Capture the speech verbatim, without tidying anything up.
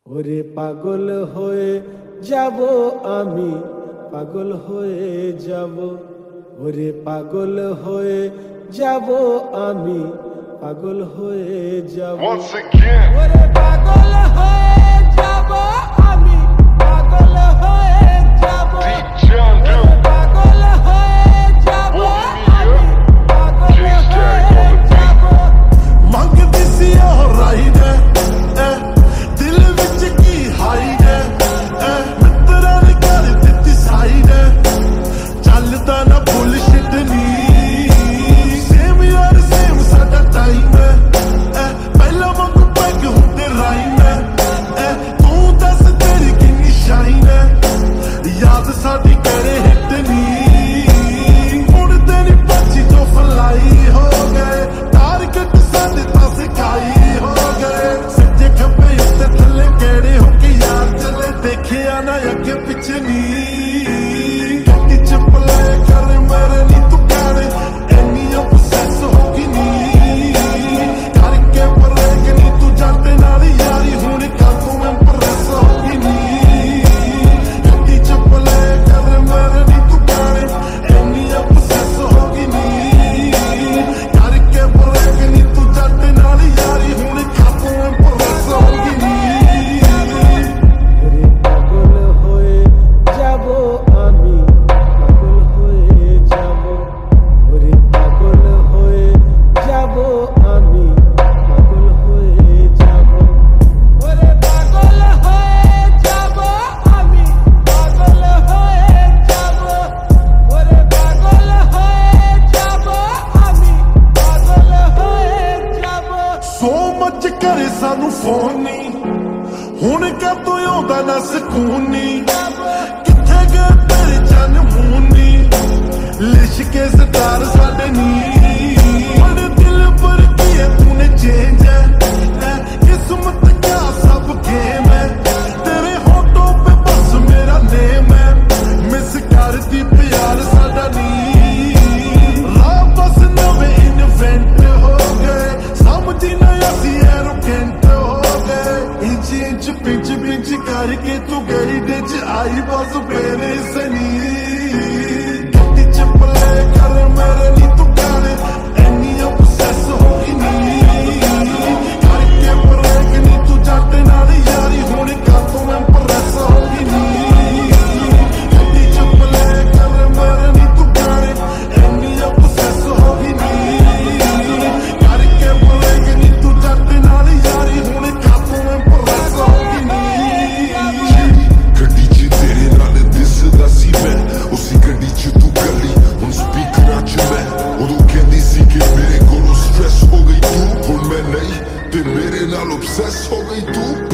ওরে পাগল হয়ে যাব আমি, পাগল হয়ে যাব, ওরে পাগল হয়ে যাব আমি, পাগল হয়ে যাব। Once again. ওরে পাগল হয়ে যাব আমি, পাগল হয়ে যাব, Deep John ওরে Doe. পাগল হয়ে যাব আমি, পাগল হয়ে যাব। ਮੰਗਦੀ ਸੀ ਉਹ ਰਾਈ ਨੇ ਐ ਦਿਲ ਵਿੱਚ ਕੀ ਹਾਈ ਨੇ ਐ ਮਿੱਤਰਾਂ ਨੇ ਕਰ ਦਿੱਤੀ ਸਾਈ ਨੇ ਚੱਲਦਾ ਨਾ ਬੁਲਸ਼ਿਟ ਨੀ ਸੇਮ ਯਾਰ ਸੇਮ ਸਾਡਾ ਟਾਈਮ ਐ ਐ ਪਹਿਲਾਂ ਵਾਂਗੂ ਪੈਗ ਹੁੰਦੇ ਰਾਈਮ ਐ ਐ ਤੂੰ ਦੱਸ ਤੇਰੀ ਕਿੰਨੀ ਸ਼ਾਈਨ ਐ ਯਾਦ ਸਾਡੀ ਕਿਹੜੇ ਹਿੱਟ ਨੀ ਮੁੜਦੇ ਨੀ ਪੱਛੀ ਤੋਂ ਫਲਾਈ ਹੋ ਗਏ ਟਾਰਗੇਟ ਸਾਡੇ ਤਾਂ ਸਿਖਾਈ ਹੋ ਗਏ ਸੱਜੇ ਖੱਬੇ ਉੱਤੇ ਥੱਲੇ ਕਿਹੜੇ ਹੋ ਕੇ ਯਾਰ ਚੱਲੇ ਦੇਖਿਆ ਨਾ ਅੱਗੇ ਪਿੱਛੇ ਨੀ ਗੱਡੀ ਚ ਪਲੇ ਕਰ ਮੇਰੇ ਨੀ ਤੂੰ ਕਰੇ ਐਨੀ ਅਬਸੈਸ ਹੋ ਗਈ ਨੀ ਕਰਕੇ ਬਰੇਕ ਨੀ ਤੂੰ ਜਾਂਦੇ ਨਾਲ ਯਾਰੀ ਹੁਣ ਕੱਲ ਤੂੰ ਇੰਪ੍ਰੈਸ ਹੋ ਗਈ ਨੀ ਗੱਡੀ ਚ ਪਲੇ ਕਰ ਮੇਰੇ ਨੀ ਤੂੰ ਕਰੇ ਐਨੀ ਅਬਸੈਸ ਹੋ ਗਈ ਨੀ ਕਰਕੇ ਬਰੇਕ ਨੀ ਤੂੰ ਜਾਂਦੇ ਨਾਲ ਯਾਰੀ ਹੁਣ ਕੱਲ ਤੂੰ ਇੰਪ੍ਰੈਸ ਹੋ ਗਈ ਨੀ ওরে পাগল হয়ে যাব আমি, পাগল হয়ে যাব, ওরে পাগল হয়ে যাব আমি, পাগল হয়ে যাব, ওরে পাগল হয়ে যাব আমি, পাগল হয়ে যাব, ওরে পাগল হয়ে যাব আমি, পাগল হয়ে যাব। ਸੋ ਮੱਚ ਕਰੇ ਸਾਨੂੰ ਫੋਨ ਨੀ ਹੁਣ ਕਦੋਂ ਆਉਂਦਾ ਨਾ ਸਕੂਨ ਨੀ ਕਿੱਥੇ ਗਏ ਤੇਰੇ ਚੰਨ ਮੂੰਹ ਨੀ ਲਿਸ਼ਕੇ ਸਤਾਰ ਸਾਡੇ ਨੀ ਬੜੇ ਦਿਲ ਪਰ ਕੀ ਤੂਨੇ ਚੇਂਜ ਹੈ ਐ ਕਿਸਮਤ ਕਿਆ ਸਭ ਗੇਮ ਹੈ ਤੇਰੇ ਹੋਟੋਂ ਪੇ ਬਸ ਮੇਰਾ ਨੇਮ ਹੈ ਮਿਸ ਕਰਦੀ ਪਿਆਰ ਸਾਡਾ ਨੀ ਰਾਹ ਬਸ ਨਵੇਂ ਇਨਵੈਂਟ ਹੋ ਗਏ ਸਮਝੀ ਨਾ ਅਸੀਂ ਐਰੋਗੈਂਟ ਹੋ ਗਏ ਇੰਚ ਇੰਚ ਪਿੰਚ ਪਿੰਚ ਕਰਕੇ ਤੂੰ ਗਈ ਵਿੱਚ ਆਈ ਬਸ ਮੇਰੇ ਸਨੀ ਗੱਡੀ ਚ ਪਲੇ ਕਰ ਮੇਰੇ ਨੀ ਤੂੰ ਕਰੇ ਐਨੀ ਅਬਸੈਸ ਹੋ ਗਈ ਨੀ ਕਰਕੇ ਬਰੇਕ ਨੀ ਤੂੰ ਜਾਂਦੇ ਨਾਲ ਯਾਰੀ ਹੁਣ ਕੱਲ ਤੂੰ ਇੰਪ੍ਰੈਸ ਹੋ ਗਈ ਨੀ ਗੱਡੀ ਚ ਪਲੇ ਕਰ ਮੇਰੇ ਨੀ ਤੂੰ ਕਰੇ ਐਨੀ ਅਬਸੈਸ ਹੋ ਗਈ ਨੀ ਕਰਕੇ ਬਰੇਕ ਨੀ ਤੂੰ ਜਾਂਦੇ ਨਾਲ ਯਾਰੀ ਹੁਣ ਕੱਲ ਤੂੰ ਇੰਪ੍ਰੈਸ ਹੋ ਗਈ ਨੀ ਗੱਡੀ 'ਚ ਤੇਰੇ ਨਾਲ ਦਿਸਦਾ ਸੀ ਮੈਂ ਉਸੀ ਗੱਡੀ 'ਚ ਤੂੰ ਗੱਲੀ ਹੁਣ ਸਪੀਕਰਾਂ 'ਚ ਮੈਂ ਉਦੋਂ ਕਹਿੰਦੀ ਸੀ ਕਿ ਮੇਰੇ ਕੋਲੋਂ ਸਟ੍ਰੈਸ ਹੋ ਗਈ ਤੂੰ ਹੁਣ ਮੈਂ ਨਹੀਂ ਤੇ ਮੇਰੇ ਨਾਲ obsess ਹੋ ਗਈ ਤੂੰ